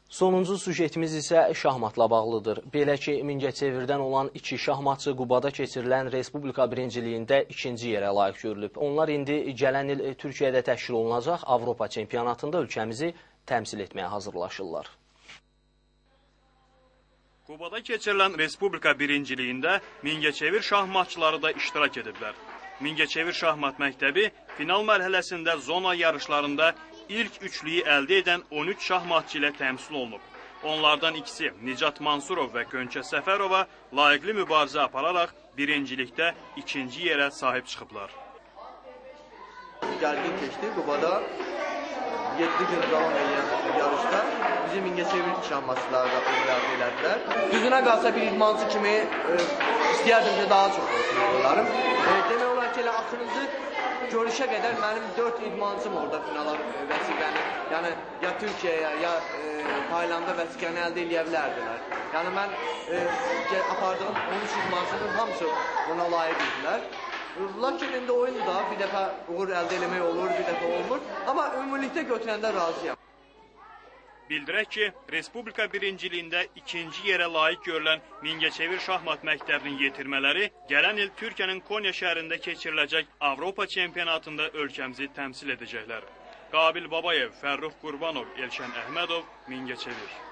Sonuncu sujetimiz isə şahmatla bağlıdır. Belə ki, Mingəçevirdən olan iki şahmatçı Qubada keçirilən Respublika birinciliyində ikinci yerə layiq görülüb. Onlar indi gələn il Türkiyədə təşkil olunacaq Avropa çempionatında ölkəmizi təmsil etməyə hazırlaşırlar. Qubada keçirilən Respublika birinciliyində Mingəçevir şahmatçıları da iştirak ediblər. Mingəçevir şahmat məktəbi final mərhələsində zona yarışlarında ilk üçlüyü əldə edən 13 şahmatçı ilə təmsil olunub. Onlardan ikisi Nicat Mansurov və Gönçə Səfərova layiqli mübarizə apararaq birincilikdə ikinci yerə sahib çıxıblar. Gərgin keçdi Qubada. 7 gün davam edən yarışda bizim Mingəçevir şahmatçıları da əldə elədilər. Düzünə qalsa bir idmançı kimi istəyərdim ki, daha çox olsun. Demək olar ki, elə axırıncı görüşə qədər mənim 4 idmançım orada finala vəsiqəni, yəni ya Türkiyəyə, ya Taylanda vəsiqəni əldə edə bilərdilər. Yəni mən apardığım 13 idmançının hamısı buna layiq idilər. Lakin indi oyunda bir dəfə uğur əldə eləmək olur, bir dəfə olmur. Amma ümumilikdə götürəndə razıyam. Bildirək ki, Respublika birinciliyində ikinci yerə layiq görülən Mingəçevir şahmat məktəbinin yetirmələri gələn il Türkiyənin Konya şəhərində keçiriləcək Avropa çempionatında ölkəmizi təmsil edəcəklər. Qabil Babayev, Fərrux Qurbanov, Elşən Əhmədov, Mingəçevir.